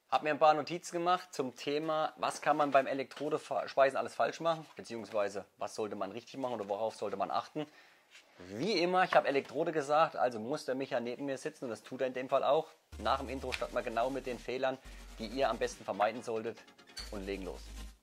Habe mir ein paar Notizen gemacht zum Thema, was kann man beim Elektrodeschweißen alles falsch machen, beziehungsweise was sollte man richtig machen oder worauf sollte man achten. Wie immer, ich habe Elektrode gesagt, also muss der Micha neben mir sitzen und das tut er in dem Fall auch. Nach dem Intro starten wir genau mit den Fehlern, die ihr am besten vermeiden solltet und legen los.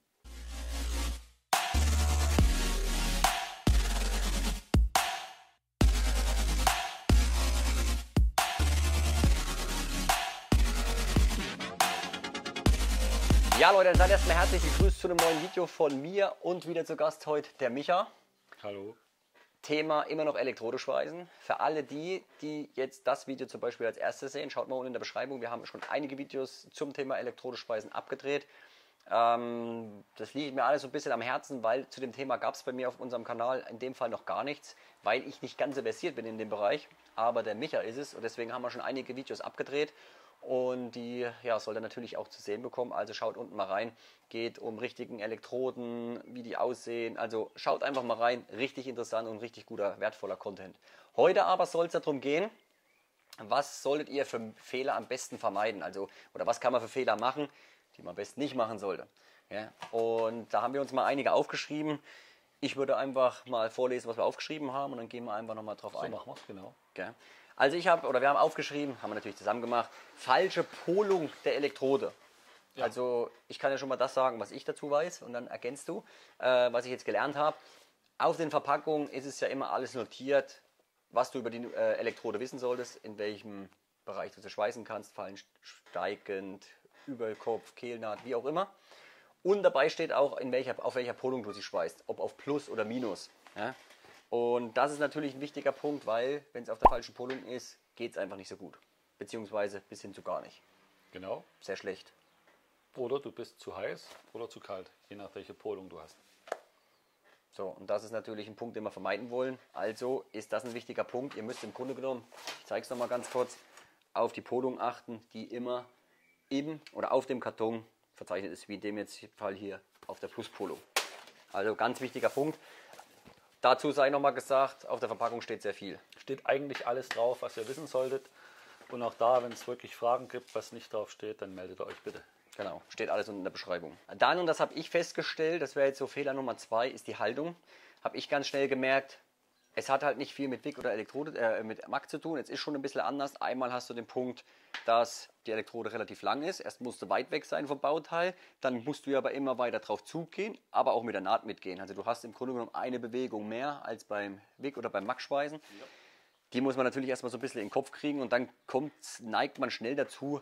Ja Leute, dann seid erstmal herzlich gegrüßt zu einem neuen Video von mir und wieder zu Gast heute der Micha. Hallo. Thema immer noch Elektrodeschweißen. Für alle die jetzt das Video zum Beispiel als erstes sehen, schaut mal unten in der Beschreibung. Wir haben schon einige Videos zum Thema Elektrodeschweißen abgedreht. Das liegt mir alles so ein bisschen am Herzen, weil zu dem Thema gab es bei mir auf unserem Kanal in dem Fall noch gar nichts, weil ich nicht ganz so versiert bin in dem Bereich. Aber der Micha ist es und deswegen haben wir schon einige Videos abgedreht. Und die sollt ihr natürlich auch zu sehen bekommen. Also schaut unten mal rein. Geht um richtigen Elektroden, wie die aussehen. Also schaut einfach mal rein. Richtig interessant und richtig guter, wertvoller Content. Heute aber soll es darum gehen, was solltet ihr für Fehler am besten vermeiden? Also, oder was kann man für Fehler machen, die man am besten nicht machen sollte. Ja, und da haben wir uns mal einige aufgeschrieben. Ich würde einfach mal vorlesen, was wir aufgeschrieben haben und dann gehen wir einfach nochmal drauf ein. So machen wir es, genau. Okay. Also wir haben aufgeschrieben, haben wir natürlich zusammen gemacht, falsche Polung der Elektrode. Ja. Also ich kann ja schon mal das sagen, was ich dazu weiß und dann ergänzt du, was ich jetzt gelernt habe. Auf den Verpackungen ist es ja immer alles notiert, was du über die Elektrode wissen solltest, in welchem Bereich du sie schweißen kannst, fallen steigend, Überkopf, Kehlnaht, wie auch immer. Und dabei steht auch, auf welcher Polung du sie schweißt, ob auf Plus oder Minus. Ja? Und das ist natürlich ein wichtiger Punkt, weil wenn es auf der falschen Polung ist, geht es einfach nicht so gut. Beziehungsweise bis hin zu gar nicht. Genau. Sehr schlecht. Oder du bist zu heiß oder zu kalt, je nach welche Polung du hast. So, und das ist natürlich ein Punkt, den wir vermeiden wollen. Also ist das ein wichtiger Punkt. Ihr müsst im Grunde genommen, ich zeige es nochmal ganz kurz, auf die Polung achten, die immer im oder auf dem Karton verzeichnet ist, wie in dem jetzt Fall hier auf der Pluspolung. Also ganz wichtiger Punkt. Dazu sei nochmal gesagt, auf der Verpackung steht sehr viel. Steht eigentlich alles drauf, was ihr wissen solltet. Und auch da, wenn es wirklich Fragen gibt, was nicht drauf steht, dann meldet euch bitte. Genau, steht alles unten in der Beschreibung. Dann, und das habe ich festgestellt, das wäre jetzt so Fehler Nummer 2, ist die Haltung. Habe ich ganz schnell gemerkt, es hat halt nicht viel mit Wick oder Elektrode, mit Mack zu tun. Es ist schon ein bisschen anders. Einmal hast du den Punkt, dass die Elektrode relativ lang ist. Erst musst du weit weg sein vom Bauteil. Dann musst du aber immer weiter drauf zugehen, aber auch mit der Naht mitgehen. Also du hast im Grunde genommen eine Bewegung mehr als beim Wick oder beim Mack-Schweißen. Ja. Die muss man natürlich erstmal so ein bisschen in den Kopf kriegen und dann neigt man schnell dazu,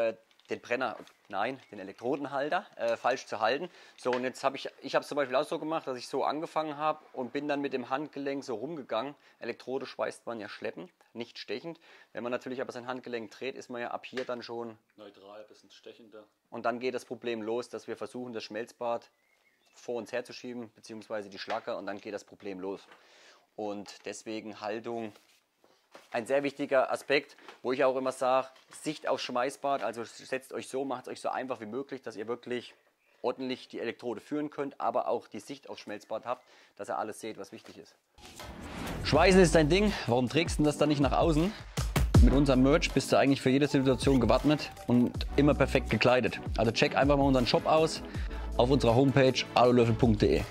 den Elektrodenhalter falsch zu halten. So, und jetzt habe ich es zum Beispiel auch so gemacht, dass ich so angefangen habe und bin dann mit dem Handgelenk so rumgegangen. Elektrode schweißt man ja schleppend, nicht stechend. Wenn man natürlich aber sein Handgelenk dreht, ist man ja ab hier dann schon neutral, bisschen stechender. Und dann geht das Problem los, dass wir versuchen, das Schmelzbad vor uns herzuschieben, beziehungsweise die Schlacke, und dann geht das Problem los. Und deswegen Haltung ein sehr wichtiger Aspekt, wo ich auch immer sage, Sicht aufs Schweißbad, also setzt euch so, macht es euch so einfach wie möglich, dass ihr wirklich ordentlich die Elektrode führen könnt, aber auch die Sicht aufs Schmelzbad habt, dass ihr alles seht, was wichtig ist. Schweißen ist dein Ding, warum trägst du das dann nicht nach außen? Mit unserem Merch bist du eigentlich für jede Situation gewappnet und immer perfekt gekleidet. Also check einfach mal unseren Shop aus auf unserer Homepage alulöffel.de.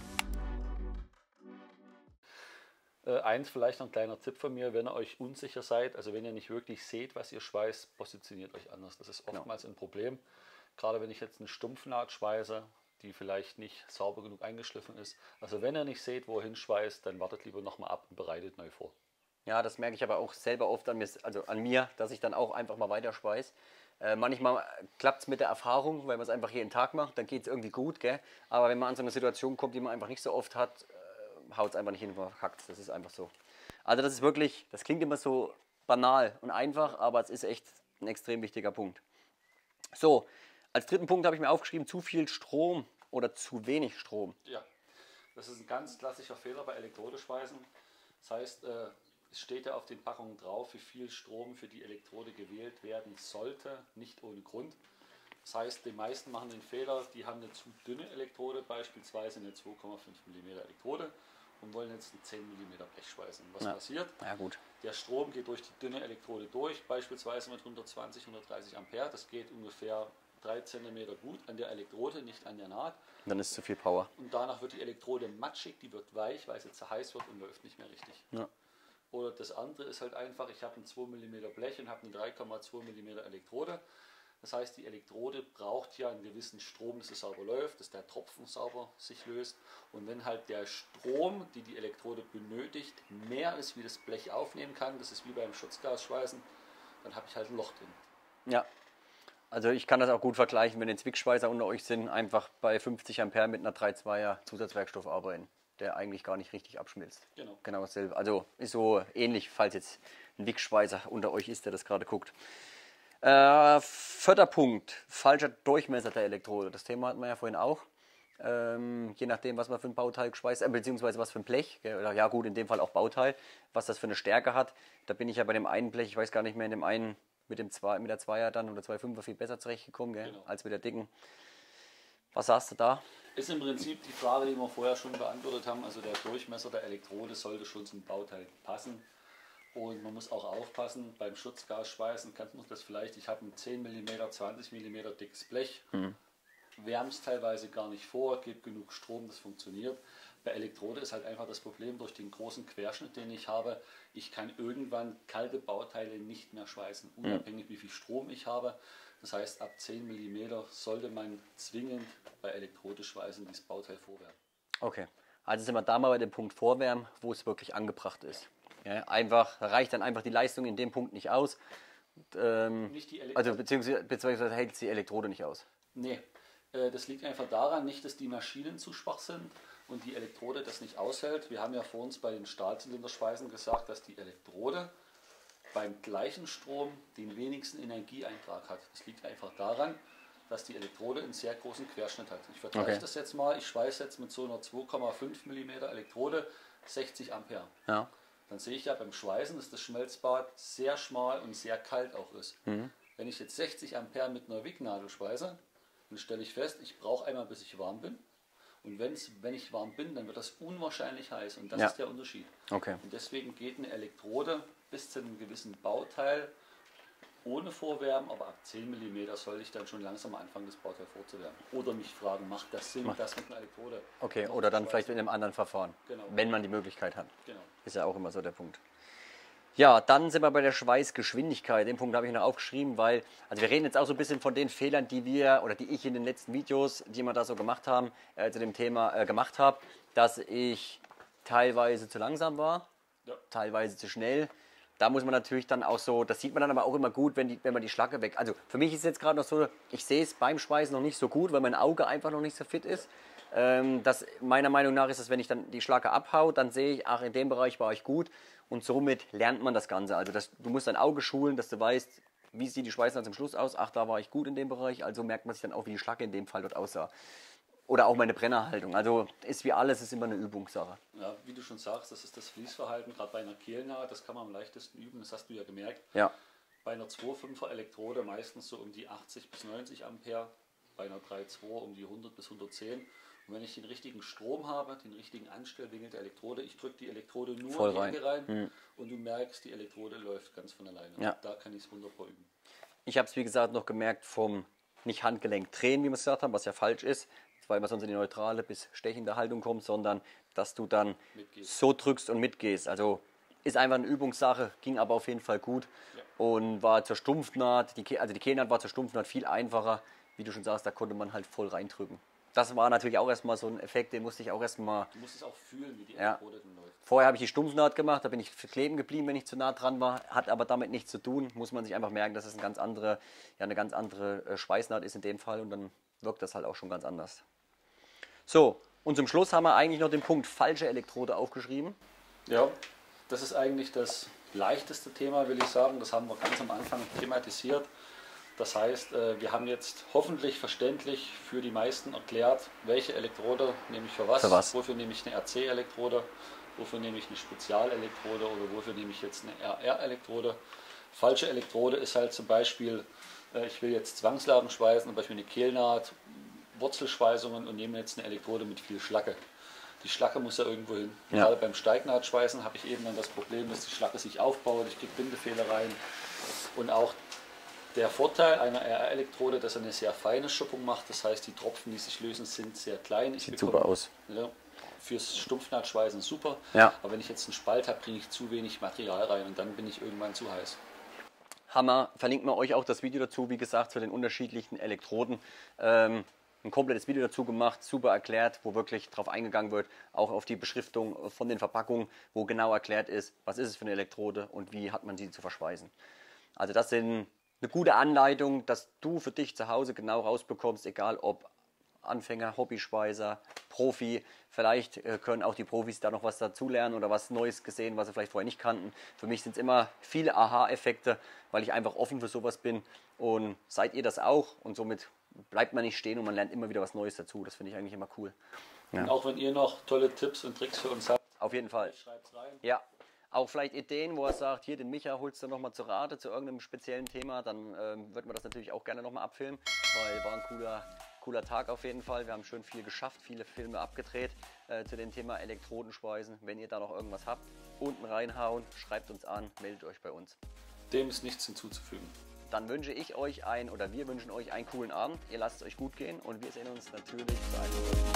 Eins vielleicht noch ein kleiner Tipp von mir, wenn ihr euch unsicher seid, also wenn ihr nicht wirklich seht, was ihr schweißt, positioniert euch anders. Das ist oftmals ein Problem. Gerade wenn ich jetzt eine Stumpfnaht schweiße, die vielleicht nicht sauber genug eingeschliffen ist. Also wenn ihr nicht seht, wohin schweißt, dann wartet lieber nochmal ab und bereitet neu vor. Ja, das merke ich aber auch selber oft an mir, dass ich dann auch einfach mal weiter schweiß. Manchmal klappt es mit der Erfahrung, weil man es einfach jeden Tag macht, dann geht es irgendwie gut, gell? Aber wenn man an so eine Situation kommt, die man einfach nicht so oft hat, haut es einfach nicht hin, verkackt. Das ist einfach so. Also das ist wirklich, das klingt immer so banal und einfach, aber es ist echt ein extrem wichtiger Punkt. So, als dritten Punkt habe ich mir aufgeschrieben, zu viel Strom oder zu wenig Strom. Ja, das ist ein ganz klassischer Fehler bei Elektrodeschweißen. Das heißt, es steht ja auf den Packungen drauf, wie viel Strom für die Elektrode gewählt werden sollte, nicht ohne Grund. Das heißt, die meisten machen den Fehler, die haben eine zu dünne Elektrode, beispielsweise eine 2,5 mm Elektrode, und wollen jetzt ein 10 mm Blech schweißen. Was passiert? Ja, gut. Der Strom geht durch die dünne Elektrode durch, beispielsweise mit 120, 130 Ampere. Das geht ungefähr 3 cm gut an der Elektrode, nicht an der Naht. Dann ist zu viel Power. Und danach wird die Elektrode matschig, die wird weich, weil sie zu heiß wird und läuft nicht mehr richtig. Ja. Oder das andere ist halt einfach, ich habe ein 2 mm Blech und habe eine 3,2 mm Elektrode. Das heißt, die Elektrode braucht ja einen gewissen Strom, dass es sauber läuft, dass der Tropfen sauber sich löst. Und wenn halt der Strom, die die Elektrode benötigt, mehr ist, wie das Blech aufnehmen kann, das ist wie beim Schutzgasschweißen, dann habe ich halt ein Loch drin. Ja, also ich kann das auch gut vergleichen, wenn jetzt Wickschweißer unter euch sind, einfach bei 50 Ampere mit einer 3,2er Zusatzwerkstoff arbeiten, der eigentlich gar nicht richtig abschmilzt. Genau dasselbe. Also ist so ähnlich, falls jetzt ein Wickschweißer unter euch ist, der das gerade guckt. 4. Punkt, falscher Durchmesser der Elektrode. Das Thema hatten wir ja vorhin auch. Je nachdem, was man für ein Bauteil geschweißt, beziehungsweise was für ein Blech, oder ja gut, in dem Fall auch Bauteil, was das für eine Stärke hat. Da bin ich ja bei dem einen Blech, ich weiß gar nicht mehr, in dem einen mit der 2er dann oder 2,5er viel besser zurechtgekommen, genau, als mit der dicken. Was sagst du da? Ist im Prinzip die Frage, die wir vorher schon beantwortet haben. Also der Durchmesser der Elektrode sollte schon zum Bauteil passen. Und man muss auch aufpassen, beim Schutzgasschweißen kennt man das vielleicht, ich habe ein 10 mm, 20 mm dickes Blech, wärmt es teilweise gar nicht vor, gibt genug Strom, das funktioniert. Bei Elektrode ist halt einfach das Problem, durch den großen Querschnitt, den ich habe, ich kann irgendwann kalte Bauteile nicht mehr schweißen, unabhängig wie viel Strom ich habe. Das heißt, ab 10 mm sollte man zwingend bei Elektrode schweißen, dieses Bauteil vorwärmen. Okay, also sind wir da mal bei dem Punkt Vorwärmen, wo es wirklich angebracht ist. Ja, einfach, da reicht dann einfach die Leistung in dem Punkt nicht aus. Nicht die also beziehungsweise hält die Elektrode nicht aus. Nee, das liegt einfach daran, nicht, dass die Maschinen zu schwach sind und die Elektrode das nicht aushält. Wir haben ja vor uns bei den Stahlzylinderschweißen gesagt, dass die Elektrode beim gleichen Strom den wenigsten Energieeintrag hat. Das liegt einfach daran, dass die Elektrode einen sehr großen Querschnitt hat. Ich vergleiche das jetzt mal, ich schweiße jetzt mit so einer 2,5 mm Elektrode 60 Ampere. Ja. Dann sehe ich ja beim Schweißen, dass das Schmelzbad sehr schmal und sehr kalt auch ist. Wenn ich jetzt 60 Ampere mit einer Wicknadel schweiße, dann stelle ich fest, ich brauche einmal, bis ich warm bin. Und wenn ich warm bin, dann wird das unwahrscheinlich heiß. Und das ist der Unterschied. Okay. Und deswegen geht eine Elektrode bis zu einem gewissen Bauteil ohne Vorwärmen, aber ab 10 mm soll ich dann schon langsam anfangen, das Bauteil vorzuwärmen. Oder mich fragen, macht das Sinn, das mit einer Elektrode? Okay, oder dann vielleicht in einem anderen Verfahren, wenn man die Möglichkeit hat. Genau. Ist ja auch immer so der Punkt. Ja, dann sind wir bei der Schweißgeschwindigkeit. Den Punkt habe ich noch aufgeschrieben, weil, also wir reden jetzt auch so ein bisschen von den Fehlern, die wir oder die ich in den letzten Videos, die wir da so gemacht haben, zu dem Thema gemacht habe, dass ich teilweise zu langsam war, teilweise zu schnell. Da muss man natürlich dann auch so, das sieht man dann aber auch immer gut, wenn man die Schlacke weg. Also für mich ist es jetzt gerade noch so, ich sehe es beim Schweißen noch nicht so gut, weil mein Auge einfach noch nicht so fit ist. Meiner Meinung nach ist es, wenn ich dann die Schlacke abhaue, dann sehe ich, ach, in dem Bereich war ich gut und somit lernt man das Ganze. Also du musst dein Auge schulen, dass du weißt, wie sieht die Schweißnadel zum Schluss aus, ach, da war ich gut in dem Bereich, also merkt man sich dann auch, wie die Schlacke in dem Fall dort aussah. Oder auch meine Brennerhaltung. Also ist wie alles, ist immer eine Übungssache. Ja, wie du schon sagst, das ist das Fließverhalten, gerade bei einer Kehlnaht, das kann man am leichtesten üben, das hast du ja gemerkt. Ja. Bei einer 2,5er Elektrode meistens so um die 80 bis 90 Ampere, bei einer 3,2 um die 100 bis 110. Und wenn ich den richtigen Strom habe, den richtigen Anstellwinkel der Elektrode, ich drücke die Elektrode nur voll in die Ecke rein und du merkst, die Elektrode läuft ganz von alleine. Ja. Da kann ich es wunderbar üben. Ich habe es wie gesagt noch gemerkt vom nicht Handgelenk drehen, wie wir es gesagt haben, was ja falsch ist, weil man sonst in die neutrale bis stechende Haltung kommt, sondern dass du dann so drückst und mitgehst. Also ist einfach eine Übungssache, ging aber auf jeden Fall gut und war zur Stumpfnaht, die Kehlnaht war zur Stumpfnaht viel einfacher, wie du schon sagst, da konnte man halt voll reindrücken. Das war natürlich auch erstmal so ein Effekt, den musste ich auch erstmal... Du musst es auch fühlen, wie die Elektrode dann läuft. Vorher habe ich die Stumpfnaht gemacht, da bin ich kleben geblieben, wenn ich zu nah dran war, hat aber damit nichts zu tun, muss man sich einfach merken, dass es eine ganz andere Schweißnaht ist in dem Fall und dann wirkt das halt auch schon ganz anders. So, und zum Schluss haben wir eigentlich noch den Punkt falsche Elektrode aufgeschrieben. Ja, das ist eigentlich das leichteste Thema, will ich sagen. Das haben wir ganz am Anfang thematisiert. Das heißt, wir haben jetzt hoffentlich verständlich für die meisten erklärt, welche Elektrode nehme ich für was. Wofür nehme ich eine RC-Elektrode, wofür nehme ich eine Spezialelektrode oder wofür nehme ich jetzt eine RR-Elektrode. Falsche Elektrode ist halt zum Beispiel, ich will jetzt Zwangslagen schweißen, zum Beispiel eine Kehlnaht, Wurzelschweißungen und nehme jetzt eine Elektrode mit viel Schlacke. Die Schlacke muss ja irgendwo hin. Ja. Gerade beim Steignahtschweißen habe ich eben dann das Problem, dass die Schlacke sich aufbaut, ich kriege Bindefehler rein. Und auch der Vorteil einer RR-Elektrode, dass er eine sehr feine Schuppung macht, das heißt die Tropfen, die sich lösen, sind sehr klein. Sieht super aus. Ja, fürs Stumpfnahtschweißen super, Ja. aber wenn ich jetzt einen Spalt habe, kriege ich zu wenig Material rein und dann bin ich irgendwann zu heiß. Hammer, verlinken wir euch auch das Video dazu, wie gesagt, zu den unterschiedlichen Elektroden. Ein komplettes Video dazu gemacht, super erklärt, wo wirklich drauf eingegangen wird, auch auf die Beschriftung von den Verpackungen, wo genau erklärt ist, was ist es für eine Elektrode und wie hat man sie zu verschweißen. Also das sind eine gute Anleitung, dass du für dich zu Hause genau rausbekommst, egal ob Anfänger, Hobbyschweißer, Profi. Vielleicht können auch die Profis da noch was dazulernen oder was Neues gesehen, was sie vielleicht vorher nicht kannten. Für mich sind es immer viele Aha-Effekte, weil ich einfach offen für sowas bin. Und seid ihr das auch? Und somit bleibt man nicht stehen und man lernt immer wieder was Neues dazu. Das finde ich eigentlich immer cool. Ja. Und auch wenn ihr noch tolle Tipps und Tricks für uns habt, Auf jeden Fall. schreibt's rein. Ja. Auch vielleicht Ideen, wo er sagt, hier den Micha holst du nochmal zu Rate zu irgendeinem speziellen Thema, dann würden wir das natürlich auch gerne nochmal abfilmen, weil war ein cooler Tag auf jeden Fall. Wir haben schön viel geschafft, viele Filme abgedreht zu dem Thema Elektrodenschweißen. Wenn ihr da noch irgendwas habt, unten reinhauen, schreibt uns an, meldet euch bei uns. Dem ist nichts hinzuzufügen. Dann wünsche ich euch wir wünschen euch einen coolen Abend. Ihr lasst es euch gut gehen und wir sehen uns natürlich zu einem